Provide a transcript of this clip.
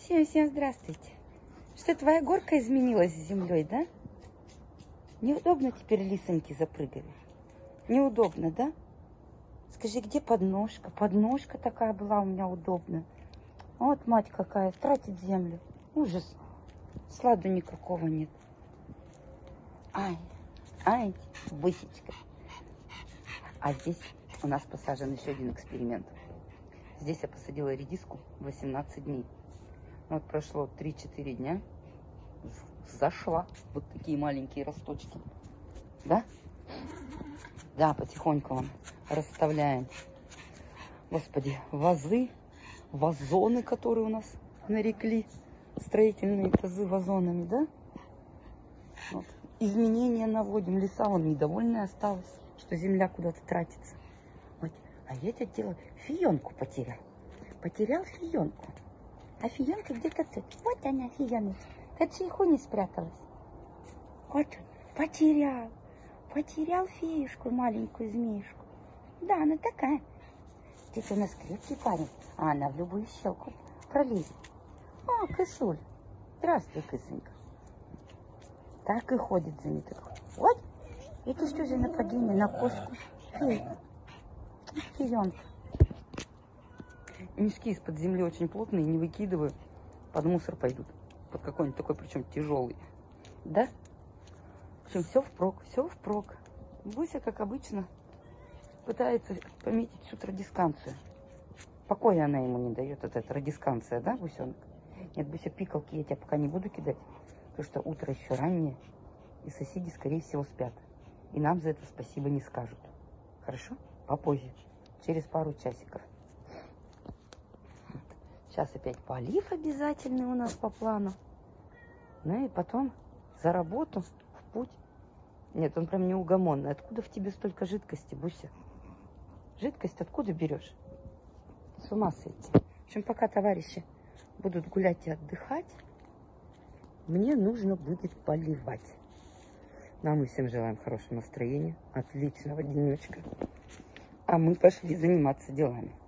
Всем здравствуйте. Что, твоя горка изменилась с землей, да? Неудобно теперь лисоньки запрыгали? Неудобно, да? Скажи, где подножка? Подножка такая была у меня удобная. Вот мать какая, тратит землю. Ужас. Сладу никакого нет. Ай, бысечка. А здесь у нас посажен еще один эксперимент. Здесь я посадила редиску 18 дней. Вот прошло 3-4 дня. Зашла. Вот такие маленькие росточки. Да? Да, потихоньку вам расставляем. Господи, вазоны, которые у нас нарекли. Строительные тазы вазонами, да? Вот. Изменения наводим. Лиса вон недовольная осталась, что земля куда-то тратится. Вот. А я это дело фиенку потерял. Потерял фиенку. А фиенка где-то тут. Вот она, фиеночка. Под чайку не спряталась. Вот он, потерял. Потерял феюшку, маленькую змеюшку. Да, она такая. Здесь у нас крепкий парень, а она в любую щелку пролезет. О, кысуль. Здравствуй, кысонька. Так и ходит за ней. Вот. Это что за нападение на кошку? Фиенка. Мешки из-под земли очень плотные, не выкидываю. Под мусор пойдут. Под какой-нибудь такой, причем тяжелый. Да? В общем, все впрок. Буся, как обычно, пытается пометить всю традисканцию. Покоя она ему не дает, эта традисканция, да, Бусенок? Нет, Буся, пикалки я тебя пока не буду кидать, потому что утро еще раннее, и соседи, скорее всего, спят. И нам за это спасибо не скажут. Хорошо? Попозже, через пару часиков. Сейчас опять полив обязательный у нас по плану. Ну и потом за работу, в путь. Нет, он прям неугомонный. Откуда в тебе столько жидкости, Буся? Жидкость откуда берешь? С ума сойти. В общем, пока товарищи будут гулять и отдыхать, мне нужно будет поливать. Ну, а мы всем желаем хорошего настроения, отличного денечка. А мы пошли заниматься делами.